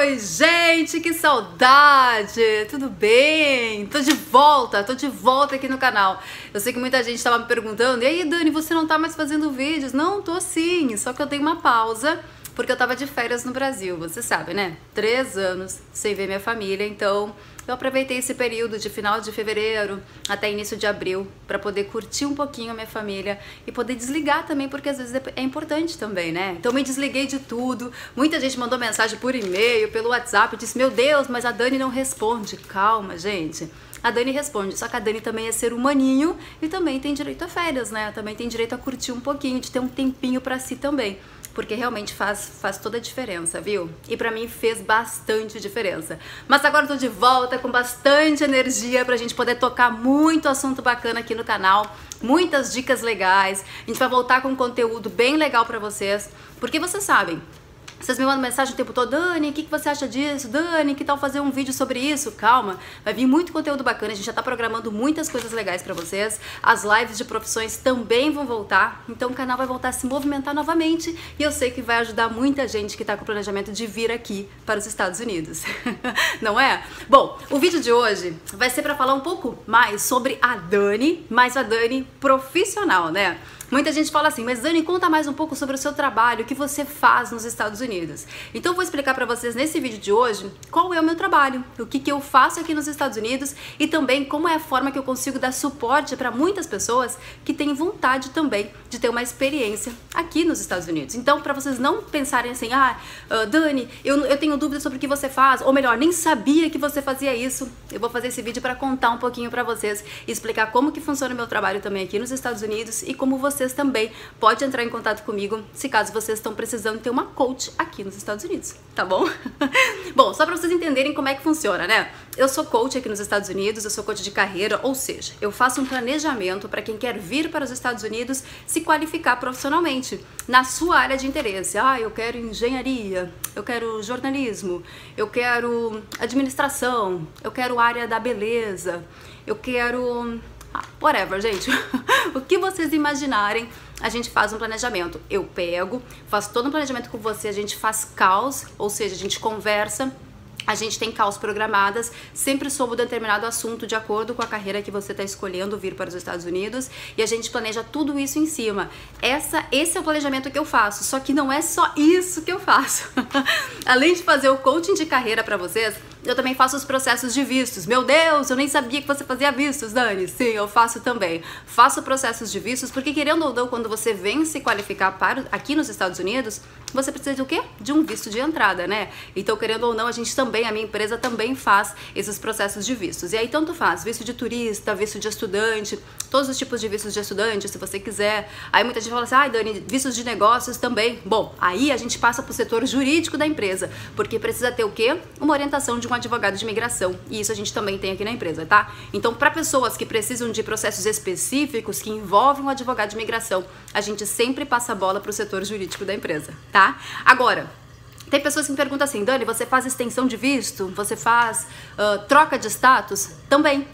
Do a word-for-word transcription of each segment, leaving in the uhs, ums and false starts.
Oi, gente, que saudade! Tudo bem? Tô de volta, tô de volta aqui no canal. Eu sei que muita gente tava me perguntando, e aí, Dani, você não tá mais fazendo vídeos? Não, tô sim, só que eu tenho uma pausa, porque eu tava de férias no Brasil, você sabe, né? Três anos sem ver minha família, então eu aproveitei esse período de final de fevereiro até início de abril para poder curtir um pouquinho a minha família e poder desligar também, porque às vezes é importante também, né? Então me desliguei de tudo. Muita gente mandou mensagem por e-mail, pelo WhatsApp, disse: meu Deus, mas a Dani não responde. Calma, gente. A Dani responde, só que a Dani também é ser humaninho e também tem direito a férias, né? Também tem direito a curtir um pouquinho, de ter um tempinho para si também. Porque realmente faz, faz toda a diferença, viu? E pra mim fez bastante diferença. Mas agora eu tô de volta com bastante energia pra gente poder tocar muito assunto bacana aqui no canal, muitas dicas legais. A gente vai voltar com um conteúdo bem legal pra vocês, porque vocês sabem, vocês me mandam mensagem o tempo todo: Dani, o que, que você acha disso? Dani, que tal fazer um vídeo sobre isso? Calma, vai vir muito conteúdo bacana, a gente já tá programando muitas coisas legais pra vocês. As lives de profissões também vão voltar, então o canal vai voltar a se movimentar novamente e eu sei que vai ajudar muita gente que tá com o planejamento de vir aqui para os Estados Unidos. Não é? Bom, o vídeo de hoje vai ser pra falar um pouco mais sobre a Dani, mas a Dani profissional, né? Muita gente fala assim: mas Dani, conta mais um pouco sobre o seu trabalho, o que você faz nos Estados Unidos. Então eu vou explicar pra vocês nesse vídeo de hoje qual é o meu trabalho, o que, que eu faço aqui nos Estados Unidos e também como é a forma que eu consigo dar suporte para muitas pessoas que têm vontade também de ter uma experiência aqui nos Estados Unidos. Então, para vocês não pensarem assim: ah, uh, Dani, eu, eu tenho dúvidas sobre o que você faz, ou melhor, nem sabia que você fazia isso, eu vou fazer esse vídeo para contar um pouquinho para vocês e explicar como que funciona o meu trabalho também aqui nos Estados Unidos e como você Vocês também podem entrar em contato comigo se caso vocês estão precisando ter uma coach aqui nos Estados Unidos, tá bom? Bom, só para vocês entenderem como é que funciona, né? Eu sou coach aqui nos Estados Unidos, eu sou coach de carreira, ou seja, eu faço um planejamento para quem quer vir para os Estados Unidos se qualificar profissionalmente na sua área de interesse. Ah, eu quero engenharia, eu quero jornalismo, eu quero administração, eu quero área da beleza, eu quero... Ah, whatever, gente. O que vocês imaginarem, a gente faz um planejamento. Eu pego, faço todo um planejamento com você, a gente faz calls, ou seja, a gente conversa. A gente tem calls programadas, sempre sobre um determinado assunto de acordo com a carreira que você está escolhendo vir para os Estados Unidos, e a gente planeja tudo isso em cima. Essa, esse é o planejamento que eu faço, só que não é só isso que eu faço. Além de fazer o coaching de carreira para vocês, eu também faço os processos de vistos. Meu Deus, eu nem sabia que você fazia vistos, Dani. Sim, eu faço também. Faço processos de vistos porque, querendo ou não, quando você vem se qualificar para aqui nos Estados Unidos, você precisa de o quê? De um visto de entrada, né? Então, querendo ou não, a gente também, a minha empresa também faz esses processos de vistos. E aí, tanto faz visto de turista, visto de estudante, todos os tipos de vistos de estudante, se você quiser. Aí muita gente fala assim: ai, Dani, vistos de negócios também. Bom, aí a gente passa para o setor jurídico da empresa, porque precisa ter o quê? Uma orientação de um advogado de imigração. E isso a gente também tem aqui na empresa, tá? Então, para pessoas que precisam de processos específicos que envolvem um advogado de imigração, a gente sempre passa a bola para o setor jurídico da empresa, tá? Agora, tem pessoas que me perguntam assim: Dani, você faz extensão de visto? Você faz uh, troca de status? Também.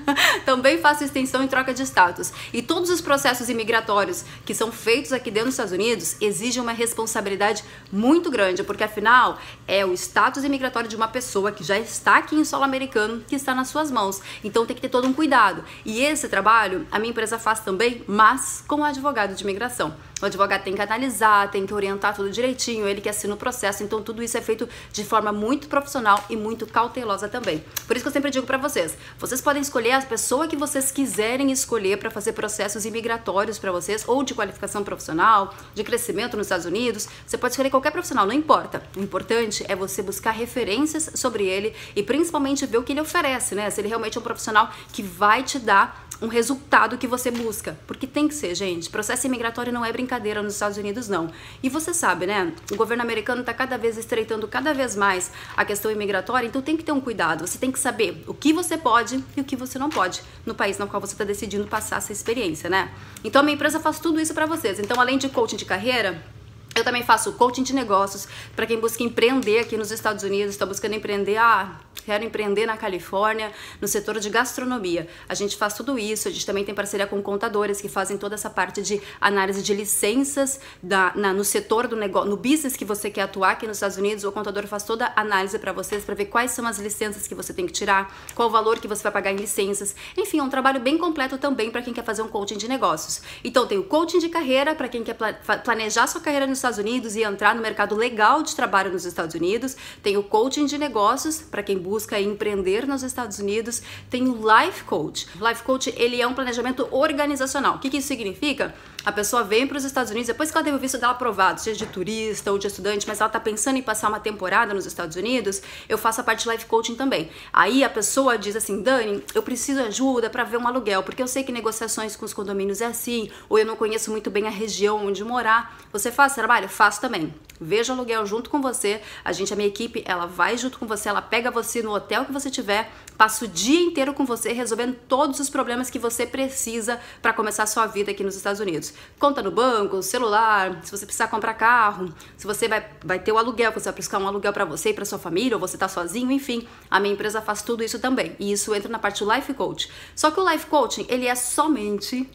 Também faço extensão e troca de status. E todos os processos imigratórios que são feitos aqui dentro dos Estados Unidos exigem uma responsabilidade muito grande, porque afinal é o status imigratório de uma pessoa que já está aqui em solo americano que está nas suas mãos. Então tem que ter todo um cuidado. E esse trabalho a minha empresa faz também, mas com o advogado de imigração. O advogado tem que analisar, tem que orientar tudo direitinho, ele que assina o processo, então tudo isso é feito de forma muito profissional e muito cautelosa também. Por isso que eu sempre digo pra vocês, vocês podem escolher a pessoa que vocês quiserem escolher para fazer processos imigratórios para vocês, ou de qualificação profissional, de crescimento nos Estados Unidos. Você pode escolher qualquer profissional, não importa. O importante é você buscar referências sobre ele e principalmente ver o que ele oferece, né? Se ele realmente é um profissional que vai te dar um resultado que você busca, porque tem que ser, gente. Processo imigratório não é brincadeira nos Estados Unidos, não. E você sabe, né? O governo americano está cada vez estreitando cada vez mais a questão imigratória, então tem que ter um cuidado. Você tem que saber o que você pode e o que você não pode no país no qual você está decidindo passar essa experiência, né? Então a minha empresa faz tudo isso para vocês. Então, além de coaching de carreira, Eu também faço coaching de negócios para quem busca empreender aqui nos Estados Unidos, está buscando empreender, ah, quero empreender na Califórnia, no setor de gastronomia. A gente faz tudo isso, a gente também tem parceria com contadores que fazem toda essa parte de análise de licenças da, na, no setor do negócio, no business que você quer atuar aqui nos Estados Unidos. O contador faz toda a análise para vocês, para ver quais são as licenças que você tem que tirar, qual o valor que você vai pagar em licenças. Enfim, é um trabalho bem completo também para quem quer fazer um coaching de negócios. Então tem o coaching de carreira para quem quer planejar sua carreira nos Estados Unidos e entrar no mercado legal de trabalho nos Estados Unidos. Tem o coaching de negócios para quem busca empreender nos Estados Unidos. Tem o Life Coach. O Life Coach, ele é um planejamento organizacional. O que, que isso significa? A pessoa vem para os Estados Unidos, depois que ela teve o visto dela aprovado, seja de turista ou de estudante, mas ela está pensando em passar uma temporada nos Estados Unidos, eu faço a parte de Life Coaching também. Aí a pessoa diz assim, Dani, eu preciso de ajuda para ver um aluguel, porque eu sei que negociações com os condomínios é assim, ou eu não conheço muito bem a região onde morar. Você faz esse trabalho? Faço também. Veja o aluguel junto com você, a gente, a minha equipe, ela vai junto com você, ela pega você no hotel que você tiver, passa o dia inteiro com você resolvendo todos os problemas que você precisa para começar a sua vida aqui nos Estados Unidos. Conta no banco, celular, se você precisar comprar carro, se você vai, vai ter o aluguel, você vai buscar um aluguel para você e para sua família, ou você tá sozinho, enfim, a minha empresa faz tudo isso também. E isso entra na parte do Life Coach. Só que o Life Coaching, ele é somente,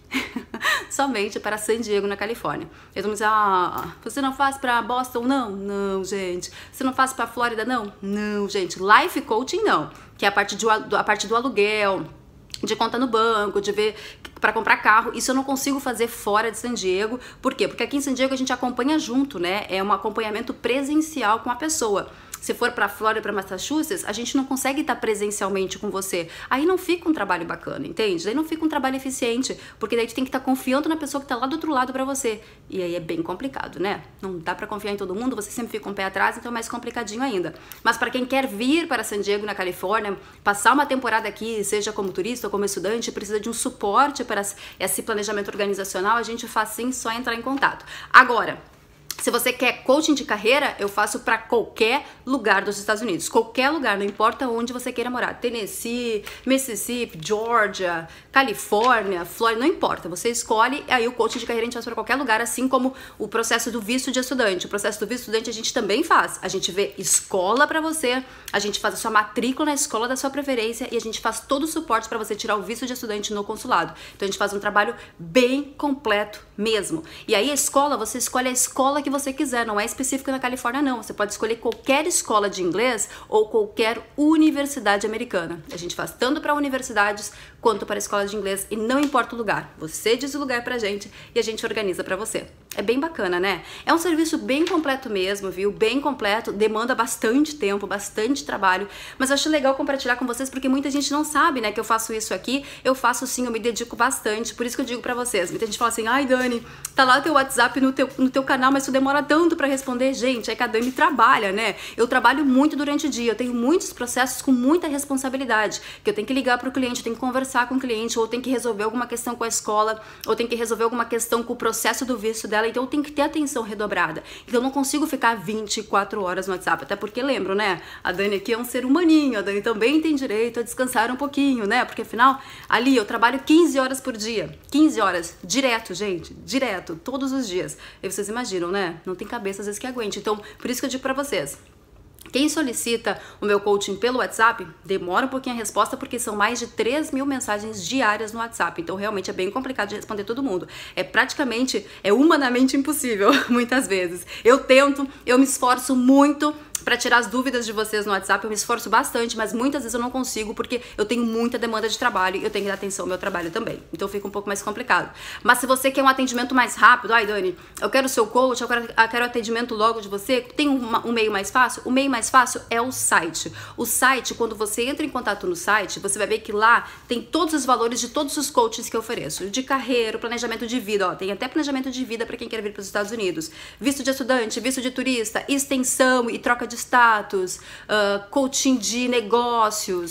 somente para San Diego, na Califórnia. Eles vão dizer, ah, você não faz para Boston? Não, não, gente. Você não faz para Flórida? Não, não, gente. Life Coaching não, que é a parte, de, a parte do aluguel, de conta no banco, de ver para comprar carro. Isso eu não consigo fazer fora de San Diego. Por quê? Porque aqui em San Diego a gente acompanha junto, né? É um acompanhamento presencial com a pessoa. Se for para Flórida, para Massachusetts, a gente não consegue estar presencialmente com você. Aí não fica um trabalho bacana, entende? Aí não fica um trabalho eficiente, porque daí tu tem que estar confiando na pessoa que está lá do outro lado para você. E aí é bem complicado, né? Não dá para confiar em todo mundo, você sempre fica um pé atrás, então é mais complicadinho ainda. Mas para quem quer vir para San Diego, na Califórnia, passar uma temporada aqui, seja como turista ou como estudante, precisa de um suporte para esse planejamento organizacional, a gente faz sim, só entrar em contato. Agora, se você quer coaching de carreira, eu faço para qualquer lugar dos Estados Unidos. Qualquer lugar, não importa onde você queira morar. Tennessee, Mississippi, Georgia, Califórnia, Flórida, não importa. Você escolhe, aí o coaching de carreira a gente faz para qualquer lugar, assim como o processo do visto de estudante. O processo do visto de estudante a gente também faz. A gente vê escola para você, a gente faz a sua matrícula na escola da sua preferência e a gente faz todo o suporte para você tirar o visto de estudante no consulado. Então a gente faz um trabalho bem completo mesmo. E aí a escola, você escolhe a escola que você quiser, não é específico na Califórnia não, você pode escolher qualquer escola de inglês ou qualquer universidade americana. A gente faz tanto para universidades quanto para escolas de inglês e não importa o lugar, você diz o lugar pra gente e a gente organiza pra você. É bem bacana, né? É um serviço bem completo mesmo, viu? Bem completo, demanda bastante tempo, bastante trabalho, mas eu acho legal compartilhar com vocês porque muita gente não sabe, né, que eu faço isso aqui. Eu faço sim, eu me dedico bastante, por isso que eu digo pra vocês. Muita gente fala assim, ai Dani, tá lá o teu WhatsApp no teu, no teu canal, mas tu demora tanto pra responder. Gente, é que a Dani trabalha, né? Eu trabalho muito durante o dia, eu tenho muitos processos com muita responsabilidade, que eu tenho que ligar pro cliente, eu tenho que conversar com o cliente, ou tenho que resolver alguma questão com a escola, ou tenho que resolver alguma questão com o processo do visto dela. Então eu tenho que ter atenção redobrada. Então eu não consigo ficar vinte e quatro horas no WhatsApp, até porque lembro, né? A Dani aqui é um ser humaninho, a Dani também tem direito a descansar um pouquinho, né? Porque afinal, ali eu trabalho quinze horas por dia. quinze horas, direto, gente, direto, todos os dias. E vocês imaginam, né? Não tem cabeça às vezes que aguente. Então, por isso que eu digo pra vocês, quem solicita o meu coaching pelo WhatsApp, demora um pouquinho a resposta porque são mais de três mil mensagens diárias no WhatsApp. Então, realmente é bem complicado de responder todo mundo. É praticamente, é humanamente impossível, muitas vezes. Eu tento, eu me esforço muito para tirar as dúvidas de vocês no WhatsApp, eu me esforço bastante, mas muitas vezes eu não consigo porque eu tenho muita demanda de trabalho e eu tenho que dar atenção ao meu trabalho também. Então fica um pouco mais complicado. Mas se você quer um atendimento mais rápido, ai Dani, eu quero o seu coach, eu quero, eu quero atendimento logo de você, tem um, um meio mais fácil? O meio mais fácil é o site. O site, quando você entra em contato no site, você vai ver que lá tem todos os valores de todos os coaches que eu ofereço. De carreira, planejamento de vida, ó, tem até planejamento de vida para quem quer vir para os Estados Unidos. Visto de estudante, visto de turista, extensão e troca de status, uh, coaching de negócios,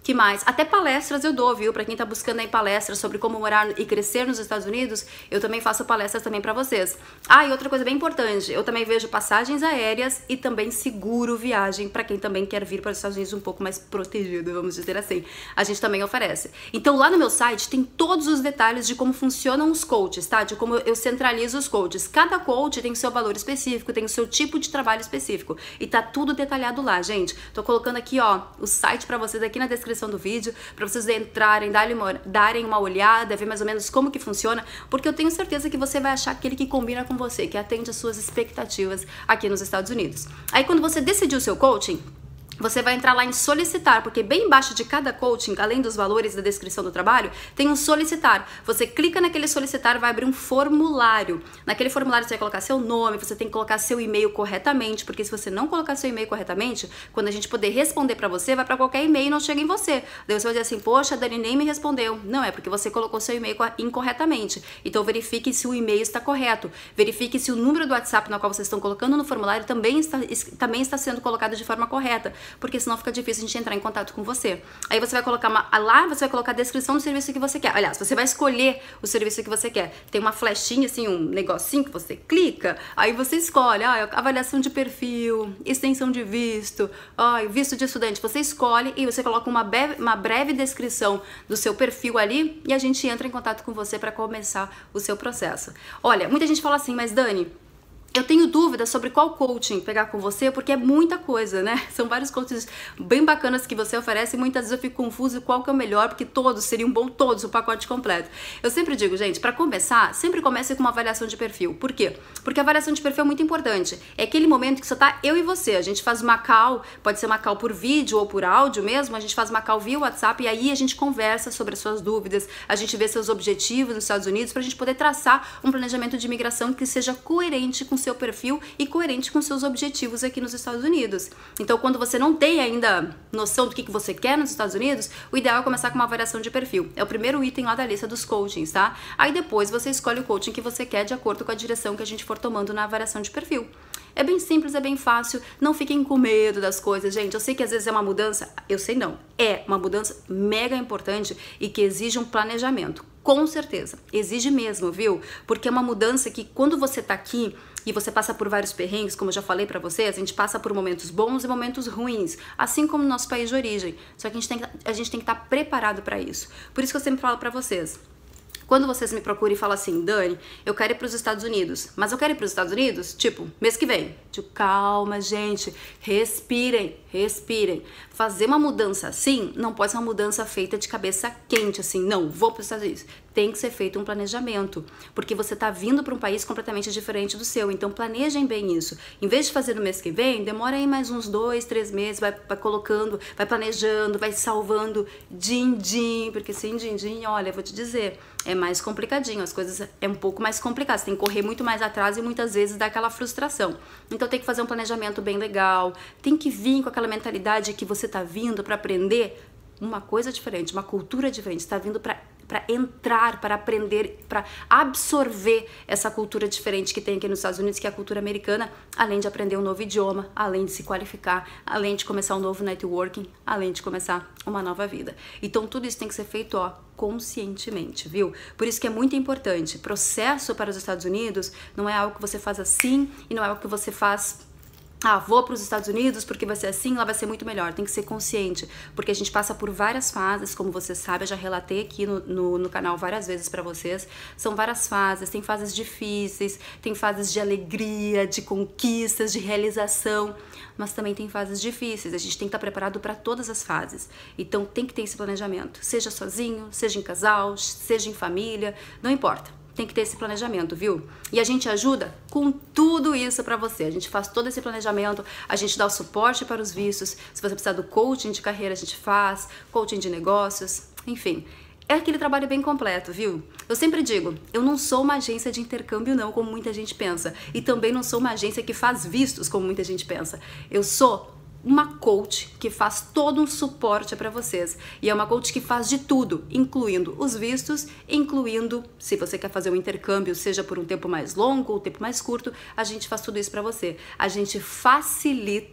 Que mais? Até palestras eu dou, viu? Pra quem tá buscando aí palestras sobre como morar e crescer nos Estados Unidos, eu também faço palestras também pra vocês. Ah, e outra coisa bem importante, eu também vejo passagens aéreas e também seguro viagem pra quem também quer vir para os Estados Unidos um pouco mais protegido, vamos dizer assim. A gente também oferece. Então lá no meu site tem todos os detalhes de como funcionam os coaches, tá? De como eu centralizo os coaches. Cada coach tem seu valor específico, tem o seu tipo de trabalho específico. E tá tudo detalhado lá, gente. Tô colocando aqui, ó, o site pra vocês aqui na descrição do vídeo, para vocês entrarem, darem uma, darem uma olhada, ver mais ou menos como que funciona, porque eu tenho certeza que você vai achar aquele que combina com você, que atende às suas expectativas aqui nos Estados Unidos. Aí quando você decidir o seu coaching, você vai entrar lá em solicitar, porque bem embaixo de cada coaching, além dos valores da descrição do trabalho, tem um solicitar. Você clica naquele solicitar, vai abrir um formulário. Naquele formulário você vai colocar seu nome, você tem que colocar seu e-mail corretamente, porque se você não colocar seu e-mail corretamente, quando a gente poder responder pra você, vai pra qualquer e-mail e não chega em você. Daí você vai dizer assim, poxa, a Dani nem me respondeu. Não, é porque você colocou seu e-mail incorretamente. Então verifique se o e-mail está correto. Verifique se o número do WhatsApp no qual vocês estão colocando no formulário também está, também está sendo colocado de forma correta, porque senão fica difícil a gente entrar em contato com você. Aí você vai colocar uma, lá, você vai colocar a descrição do serviço que você quer. Aliás, você vai escolher o serviço que você quer. Tem uma flechinha, assim, um negocinho que você clica, aí você escolhe, ah, avaliação de perfil, extensão de visto, ah, visto de estudante. Você escolhe e você coloca uma breve, uma breve descrição do seu perfil ali e a gente entra em contato com você para começar o seu processo. Olha, muita gente fala assim, mas Dani, eu tenho dúvidas sobre qual coaching pegar com você, porque é muita coisa, né? São vários coaches bem bacanas que você oferece e muitas vezes eu fico confusa qual que é o melhor, porque todos seriam bom, todos, o pacote completo. Eu sempre digo, gente, para começar, sempre comece com uma avaliação de perfil. Por quê? Porque a avaliação de perfil é muito importante. É aquele momento que só tá eu e você. A gente faz uma call, pode ser uma call por vídeo ou por áudio mesmo, a gente faz uma call via WhatsApp e aí a gente conversa sobre as suas dúvidas, a gente vê seus objetivos nos Estados Unidos pra gente poder traçar um planejamento de imigração que seja coerente com seu perfil e coerente com seus objetivos aqui nos Estados Unidos. Então, quando você não tem ainda noção do que, que você quer nos Estados Unidos, o ideal é começar com uma avaliação de perfil. É o primeiro item lá da lista dos coachings, tá? Aí depois você escolhe o coaching que você quer de acordo com a direção que a gente for tomando na avaliação de perfil. É bem simples, é bem fácil, não fiquem com medo das coisas, gente. Eu sei que às vezes é uma mudança, eu sei não, é uma mudança mega importante e que exige um planejamento. Com certeza, exige mesmo, viu? Porque é uma mudança que quando você tá aqui e você passa por vários perrengues, como eu já falei pra vocês, a gente passa por momentos bons e momentos ruins, assim como no nosso país de origem. Só que a gente tem que, a gente tem que estar preparado pra isso. Por isso que eu sempre falo pra vocês, quando vocês me procuram e falam assim, Dani, eu quero ir para os Estados Unidos, mas eu quero ir para os Estados Unidos, tipo, mês que vem. Tipo, calma, gente, respirem, respirem. Fazer uma mudança assim não pode ser uma mudança feita de cabeça quente, assim, não, vou para os Estados Unidos. Tem que ser feito um planejamento, porque você tá vindo para um país completamente diferente do seu, então planejem bem isso. Em vez de fazer no mês que vem, demora aí mais uns dois, três meses, vai, vai colocando, vai planejando, vai salvando din-din, porque sem din-din, olha, vou te dizer, é mais complicadinho, as coisas é um pouco mais complicado, você tem que correr muito mais atrás e muitas vezes dá aquela frustração. Então tem que fazer um planejamento bem legal, tem que vir com aquela mentalidade que você tá vindo para aprender uma coisa diferente, uma cultura diferente, está vindo para para entrar, para aprender, para absorver essa cultura diferente que tem aqui nos Estados Unidos, que é a cultura americana, além de aprender um novo idioma, além de se qualificar, além de começar um novo networking, além de começar uma nova vida. Então tudo isso tem que ser feito, ó, conscientemente, viu? Por isso que é muito importante. Processo para os Estados Unidos não é algo que você faz assim e não é algo que você faz ah, vou para os Estados Unidos porque vai ser assim, lá vai ser muito melhor. Tem que ser consciente, porque a gente passa por várias fases, como você sabe, eu já relatei aqui no, no, no canal várias vezes para vocês. São várias fases, tem fases difíceis, tem fases de alegria, de conquistas, de realização, mas também tem fases difíceis. A gente tem que estar preparado para todas as fases. Então tem que ter esse planejamento, seja sozinho, seja em casal, seja em família, não importa. Tem que ter esse planejamento, viu? E a gente ajuda com tudo isso pra você. A gente faz todo esse planejamento, a gente dá o suporte para os vistos. Se você precisar do coaching de carreira, a gente faz, coaching de negócios, enfim. É aquele trabalho bem completo, viu? Eu sempre digo, eu não sou uma agência de intercâmbio não, como muita gente pensa. E também não sou uma agência que faz vistos, como muita gente pensa. Eu sou uma coach que faz todo um suporte para vocês. E é uma coach que faz de tudo, incluindo os vistos, incluindo, se você quer fazer um intercâmbio, seja por um tempo mais longo ou um tempo mais curto, a gente faz tudo isso para você. A gente facilita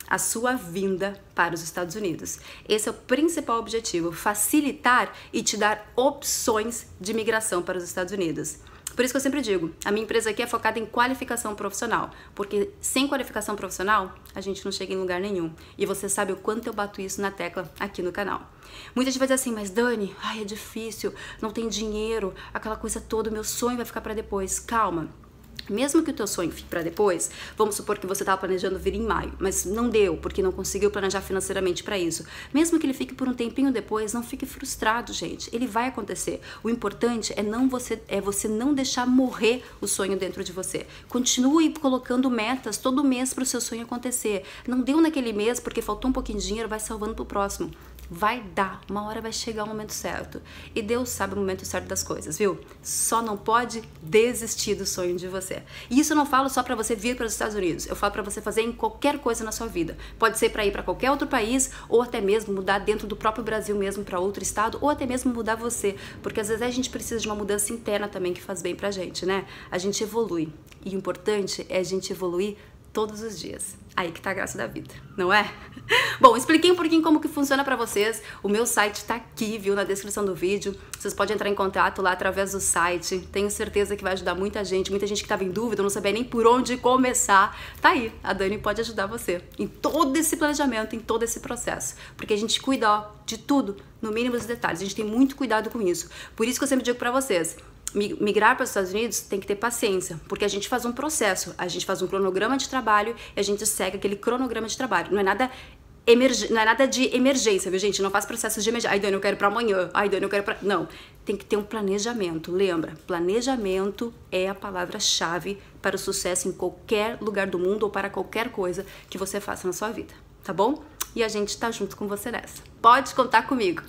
a sua vinda para os Estados Unidos. Esse é o principal objetivo, facilitar e te dar opções de migração para os Estados Unidos. Por isso que eu sempre digo, a minha empresa aqui é focada em qualificação profissional, porque sem qualificação profissional, a gente não chega em lugar nenhum. E você sabe o quanto eu bato isso na tecla aqui no canal. Muita gente vai dizer assim, mas Dani, ai, é difícil, não tem dinheiro, aquela coisa toda, o meu sonho vai ficar para depois. Calma. Mesmo que o teu sonho fique para depois, vamos supor que você estava planejando vir em maio, mas não deu, porque não conseguiu planejar financeiramente para isso. Mesmo que ele fique por um tempinho depois, não fique frustrado, gente. Ele vai acontecer. O importante é, não você, é você não deixar morrer o sonho dentro de você. Continue colocando metas todo mês para o seu sonho acontecer. Não deu naquele mês porque faltou um pouquinho de dinheiro, vai salvando para o próximo. Vai dar, uma hora vai chegar o momento certo. E Deus sabe o momento certo das coisas, viu? Só não pode desistir do sonho de você. E isso eu não falo só para você vir para os Estados Unidos. Eu falo para você fazer em qualquer coisa na sua vida. Pode ser para ir para qualquer outro país, ou até mesmo mudar dentro do próprio Brasil mesmo para outro estado, ou até mesmo mudar você. Porque às vezes a gente precisa de uma mudança interna também que faz bem pra gente, né? A gente evolui. E o importante é a gente evoluir todos os dias. Aí que tá a graça da vida, não é? Bom, expliquei um pouquinho como que funciona pra vocês. O meu site tá aqui, viu, na descrição do vídeo. Vocês podem entrar em contato lá através do site. Tenho certeza que vai ajudar muita gente. Muita gente que tava em dúvida, não sabia nem por onde começar. Tá aí, a Dani pode ajudar você em todo esse planejamento, em todo esse processo. Porque a gente cuida, ó, de tudo, no mínimo dos detalhes. A gente tem muito cuidado com isso. Por isso que eu sempre digo pra vocês, migrar para os Estados Unidos tem que ter paciência, porque a gente faz um processo, a gente faz um cronograma de trabalho e a gente segue aquele cronograma de trabalho. Não é nada, emerg... não é nada de emergência, viu, gente? Não faz processos de emergência. Ai, Dani, eu quero para amanhã. Ai, Dani, eu quero para... Não, tem que ter um planejamento. Lembra, planejamento é a palavra-chave para o sucesso em qualquer lugar do mundo ou para qualquer coisa que você faça na sua vida, tá bom? E a gente tá junto com você nessa. Pode contar comigo.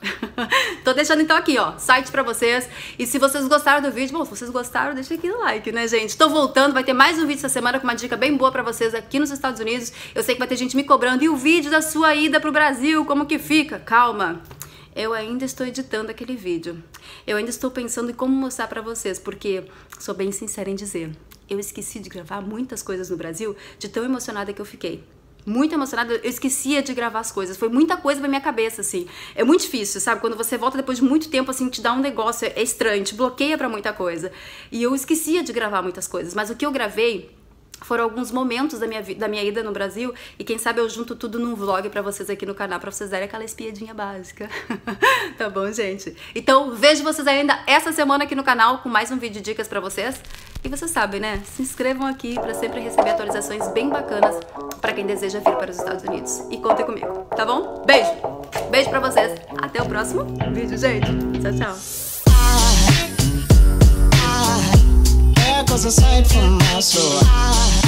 Tô deixando então aqui, ó, site pra vocês. E se vocês gostaram do vídeo, bom, se vocês gostaram, deixa aqui o like, né, gente? Tô voltando, vai ter mais um vídeo essa semana com uma dica bem boa pra vocês aqui nos Estados Unidos. Eu sei que vai ter gente me cobrando. E o vídeo da sua ida pro Brasil, como que fica? Calma. Eu ainda estou editando aquele vídeo. Eu ainda estou pensando em como mostrar pra vocês, porque sou bem sincera em dizer, eu esqueci de gravar muitas coisas no Brasil, de tão emocionada que eu fiquei. Muito emocionada, eu esquecia de gravar as coisas, foi muita coisa na minha cabeça, assim, é muito difícil, sabe, quando você volta depois de muito tempo, assim, te dá um negócio, é estranho, te bloqueia pra muita coisa, e eu esquecia de gravar muitas coisas, mas o que eu gravei foram alguns momentos da minha, da minha ida no Brasil, e quem sabe eu junto tudo num vlog pra vocês aqui no canal, pra vocês darem aquela espiadinha básica. Tá bom, gente? Então, vejo vocês ainda essa semana aqui no canal, com mais um vídeo de dicas pra vocês. E vocês sabem, né? Se inscrevam aqui pra sempre receber atualizações bem bacanas pra quem deseja vir para os Estados Unidos. E contem comigo, tá bom? Beijo! Beijo pra vocês. Até o próximo vídeo, gente. Tchau, tchau. Goes aside from my soul.